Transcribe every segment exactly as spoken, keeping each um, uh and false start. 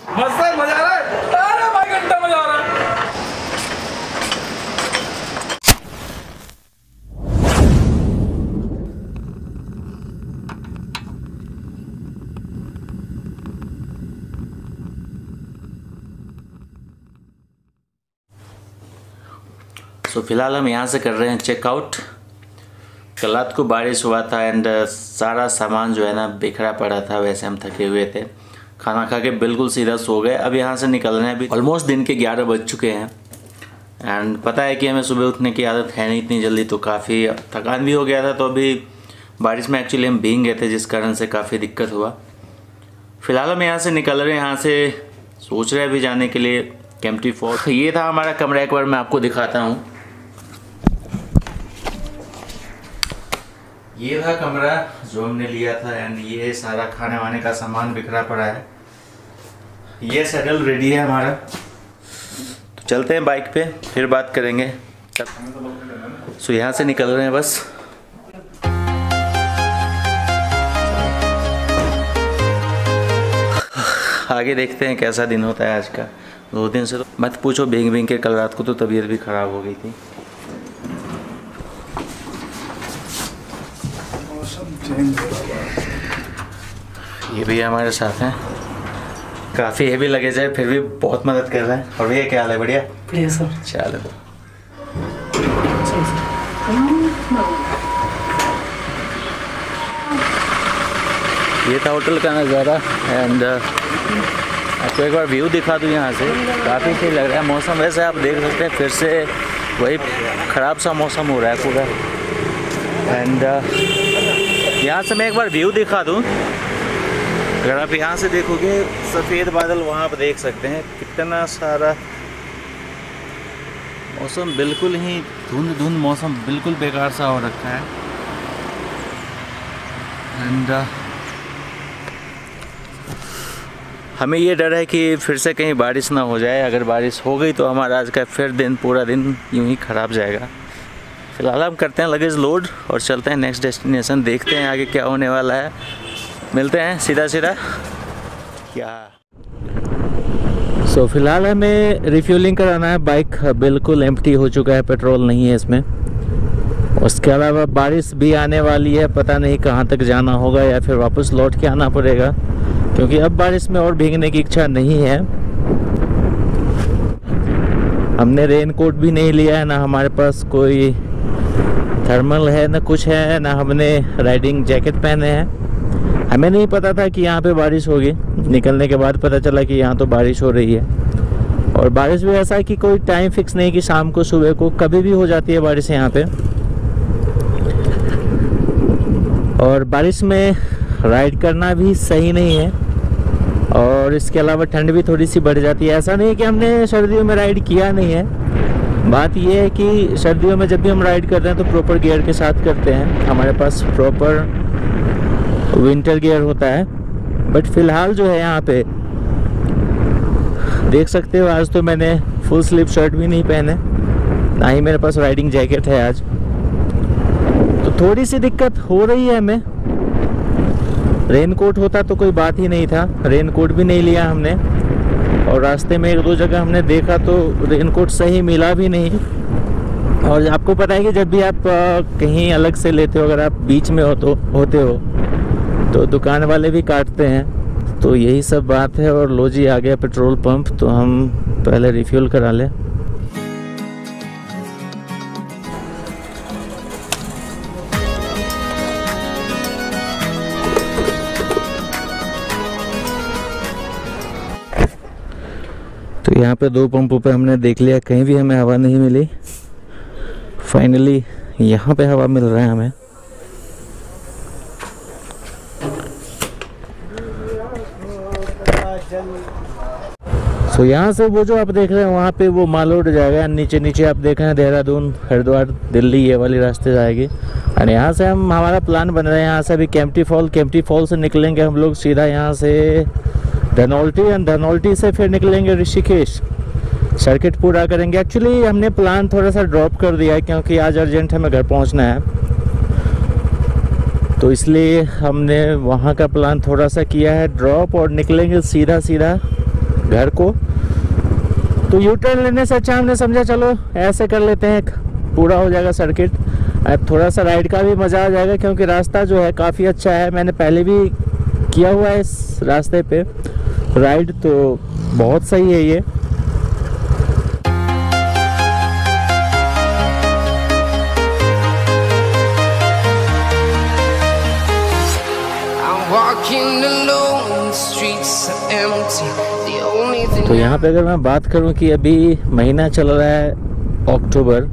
मस्त है, मजा आ रहा है। अरे भाई घंटा मजा आ रहा है। सो so, फिलहाल हम यहाँ से कर रहे हैं चेकआउट। कल रात को बारिश हुआ था एंड सारा सामान जो है ना बिखरा पड़ा था, वैसे हम थके हुए थे, खाना खा के बिल्कुल सीधा सो गए। अब यहाँ से निकल रहे हैं, अभी ऑलमोस्ट दिन के ग्यारह बज चुके हैं एंड पता है कि हमें सुबह उठने की आदत है नहीं इतनी जल्दी, तो काफ़ी थकान भी हो गया था। तो अभी बारिश में एक्चुअली हम भीग गए थे, जिस कारण से काफ़ी दिक्कत हुआ। फिलहाल हम यहाँ से निकल रहे हैं, यहाँ से सोच रहे हैं अभी जाने के लिए केम्प्टी फॉल्स। ये था हमारा कमरा, एक बार मैं आपको दिखाता हूँ। ये था कमरा जो हमने लिया था एंड ये सारा खाने वाने का सामान बिखरा पड़ा है। ये सेटल रेडी है हमारा, तो चलते हैं बाइक पे, फिर बात करेंगे। सो यहाँ से निकल रहे हैं बस। आगे देखते हैं कैसा दिन होता है आज का। दो दिन से तो मत पूछो, भीग भीग के कल रात को तो तबीयत भी खराब हो गई थी। ये भी हमारे साथ हैं, काफ़ी हेवी लगेज है फिर भी बहुत मदद कर रहे हैं। और भैया क्या हाल है? बढ़िया बढ़िया सर। चलो ये था होटल का नज़ारा एंड आपको एक बार व्यू दिखा दूँ यहाँ से। काफ़ी सही लग रहा है मौसम, वैसे आप देख सकते हैं फिर से वही ख़राब सा मौसम हो रहा है पूरा। एंड यहाँ से मैं एक बार व्यू दिखा दूँ। अगर आप यहाँ से देखोगे सफ़ेद बादल वहाँ पर देख सकते हैं, कितना सारा मौसम बिल्कुल ही धुंध धुंध मौसम, बिल्कुल बेकार सा हो रखा है। एंड uh, हमें ये डर है कि फिर से कहीं बारिश ना हो जाए। अगर बारिश हो गई तो हमारा आज का फिर दिन पूरा दिन यूं ही ख़राब जाएगा। फिलहाल हम करते हैं लगेज लोड और चलते हैं नेक्स्ट डेस्टिनेशन, देखते हैं आगे क्या होने वाला है। मिलते हैं सीधा सीधा क्या। सो so, फिलहाल हमें रिफ्यूलिंग कराना है। बाइक बिल्कुल एम्प्टी हो चुका है, पेट्रोल नहीं है इसमें। उसके अलावा बारिश भी आने वाली है, पता नहीं कहाँ तक जाना होगा या फिर वापस लौट के आना पड़ेगा, क्योंकि अब बारिश में और भीगने की इच्छा नहीं है। हमने रेनकोट भी नहीं लिया है, ना हमारे पास कोई थर्मल है, ना कुछ है, ना हमने राइडिंग जैकेट पहने हैं। हमें नहीं पता था कि यहाँ पे बारिश होगी, निकलने के बाद पता चला कि यहाँ तो बारिश हो रही है। और बारिश भी ऐसा है कि कोई टाइम फिक्स नहीं कि शाम को सुबह को कभी भी हो जाती है बारिश यहाँ पे। और बारिश में राइड करना भी सही नहीं है, और इसके अलावा ठंड भी थोड़ी सी बढ़ जाती है। ऐसा नहीं है कि हमने सर्दियों में राइड किया नहीं है, बात यह है कि सर्दियों में जब भी हम राइड करते हैं तो प्रॉपर गियर के साथ करते हैं, हमारे पास प्रॉपर विंटर गियर होता है। बट फिलहाल जो है यहाँ पे देख सकते हो, आज तो मैंने फुल स्लीव शर्ट भी नहीं पहने, ना ही मेरे पास राइडिंग जैकेट है आज, तो थोड़ी सी दिक्कत हो रही है हमें। रेनकोट होता तो कोई बात ही नहीं था, रेनकोट भी नहीं लिया हमने, और रास्ते में एक दो जगह हमने देखा तो रेनकोट सही मिला भी नहीं। और आपको पता है कि जब भी आप कहीं अलग से लेते हो, अगर आप बीच में हो तो होते हो तो दुकान वाले भी काटते हैं। तो यही सब बात है। और लो जी आ गया पेट्रोल पंप, तो हम पहले रिफ्यूल करा लें। तो यहाँ पे दो पंपों पे हमने देख लिया, कहीं भी हमें हवा नहीं मिली। फाइनली यहाँ पे हवा मिल रहा है हमें। तो यहाँ से वो जो आप देख रहे हैं वहाँ पे वो माल रोड जाएगा, नीचे नीचे आप देख रहे हैं देहरादून, हरिद्वार, दिल्ली, ये वाली रास्ते जाएगी। और यहाँ से हम हमारा प्लान बन रहा है, यहाँ से अभी केम्प्टी फॉल, केम्प्टी फॉल से निकलेंगे हम लोग सीधा यहाँ से धनौल्टी, एंड धनौल्टी से फिर निकलेंगे ऋषिकेश, सर्किट पूरा करेंगे। एक्चुअली हमने प्लान थोड़ा सा ड्रॉप कर दिया है क्योंकि आज अर्जेंट हमें घर पहुँचना है, तो इसलिए हमने वहाँ का प्लान थोड़ा सा किया है ड्रॉप, और निकलेंगे सीधा सीधा घर को। तो यू टर्न लेने से अच्छा हमने समझा चलो ऐसे कर लेते हैं, पूरा हो जाएगा सर्किट। अब थोड़ा सा राइड का भी मज़ा आ जाएगा क्योंकि रास्ता जो है काफ़ी अच्छा है, मैंने पहले भी किया हुआ है इस रास्ते पे राइड, तो बहुत सही है ये। तो यहाँ पे अगर मैं बात करूँ कि अभी महीना चल रहा है अक्टूबर,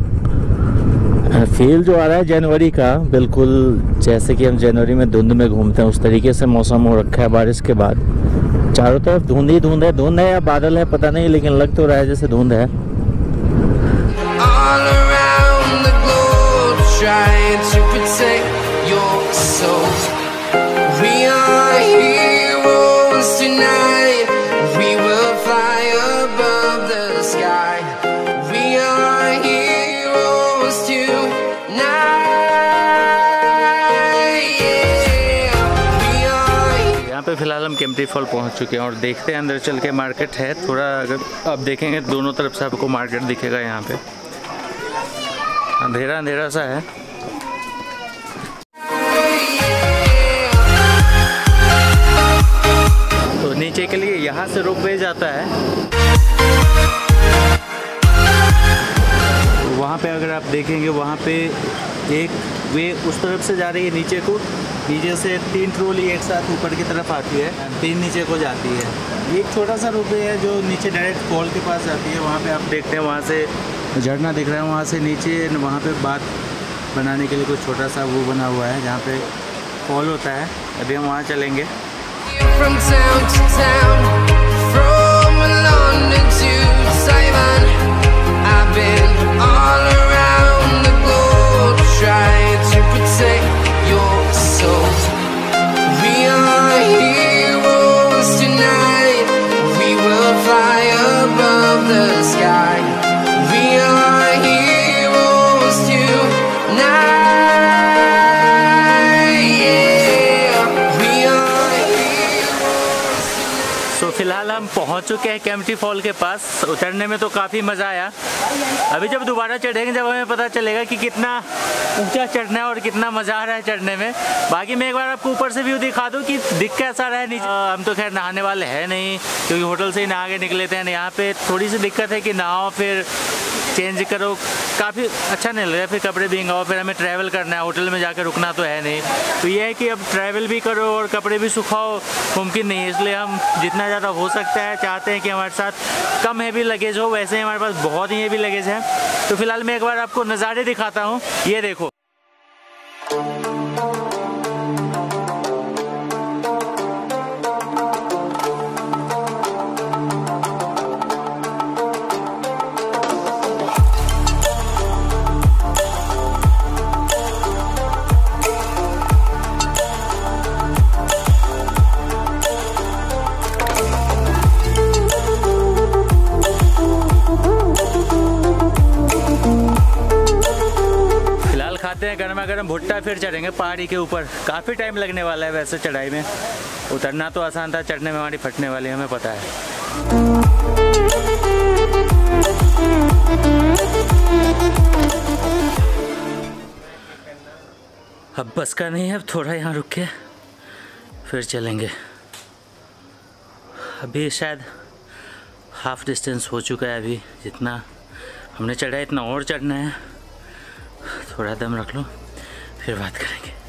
फील जो आ रहा है जनवरी का, बिल्कुल जैसे कि हम जनवरी में धुंध में घूमते हैं उस तरीके से मौसम हो रखा है। बारिश के बाद चारों तरफ धुंध ही धुंध है, धुंध है या बादल है पता नहीं, लेकिन लग तो रहा है जैसे धुंध है। फिलहाल हम केम्प्टी फॉल पहुंच चुके हैं और देखते हैं अंदर चल के। मार्केट है थोड़ा, अगर आप देखेंगे दोनों तरफ से आपको मार्केट दिखेगा। यहाँ पे अंधेरा अंधेरा सा है। तो नीचे के लिए यहाँ से रोपवे जाता है, वहाँ पे अगर आप देखेंगे वहाँ पे एक वे उस तरफ से जा रही है नीचे को, नीचे से तीन ट्रॉली एक साथ ऊपर की तरफ आती है, तीन नीचे को जाती है। एक छोटा सा रोपवे है जो नीचे डायरेक्ट फॉल के पास जाती है, वहाँ पे आप देखते हैं वहाँ से झरना दिख रहा है, वहाँ से नीचे वहाँ पे बात बनाने के लिए कुछ छोटा सा वो बना हुआ है जहाँ पे फॉल होता है। अभी हम वहाँ चलेंगे। फिलहाल हम पहुंच चुके हैं केम्प्टी फॉल के पास। उतरने में तो काफ़ी मज़ा आया। अभी जब दोबारा चढ़ेंगे जब हमें पता चलेगा कि कितना ऊंचा चढ़ना है और कितना मज़ा आ रहा है चढ़ने में। बाकी मैं एक बार आपको ऊपर से व्यू दिखा दूं कि दिख कैसा रहा है नीचे। आ, हम तो खैर नहाने वाले हैं नहीं क्योंकि होटल से ही नहा के निकले थे। यहाँ पे थोड़ी सी दिक्कत है कि नहाओ फिर चेंज करो, काफ़ी अच्छा नहीं लग रहा, फिर कपड़े भींगाओ, फिर हमें ट्रैवल करना है, होटल में जाकर रुकना तो है नहीं। तो ये है कि अब ट्रैवल भी करो और कपड़े भी सुखाओ मुमकिन नहीं है, इसलिए हम जितना ज़्यादा हो सकता है चाहते हैं कि हमारे साथ कम हैवी लगेज हो। वैसे ही हमारे पास बहुत ही हैवी लगेज है। तो फिलहाल मैं एक बार आपको नज़ारे दिखाता हूँ, ये देखो। गर्मा गर्म भुट्टा, फिर चढ़ेंगे पहाड़ी के ऊपर। काफ़ी टाइम लगने वाला है वैसे चढ़ाई में। उतरना तो आसान था, चढ़ने में हमारी फटने वाली हमें पता है। अब बस का नहीं है, अब थोड़ा यहाँ रुक के फिर चलेंगे। अभी शायद हाफ डिस्टेंस हो चुका है। अभी जितना हमने चढ़ा है इतना और चढ़ना है। थोड़ा दम रख लो फिर बात करेंगे।